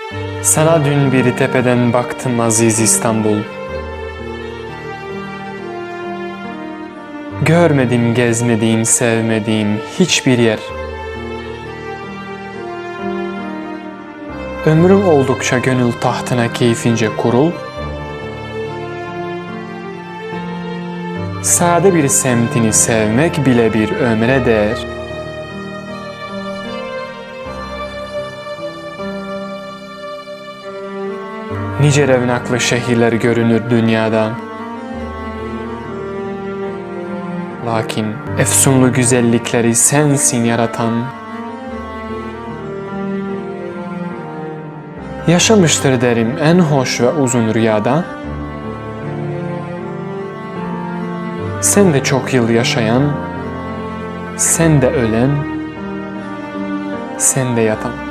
Sana dün bir tepeden baktım aziz İstanbul. Görmedim, gezmediğim, sevmediğim hiçbir yer. Ömrüm oldukça gönül tahtına keyfince kurul. Sade bir semtini sevmek bile bir ömre değer. Nice revnaklı şehirler görünür dünyada. Lakin efsunlu güzellikleri sensin yaratan. Yaşamıştır derim en hoş ve uzun rüyada. Sen de çok yıl yaşayan, sen de ölen, sen de yatan.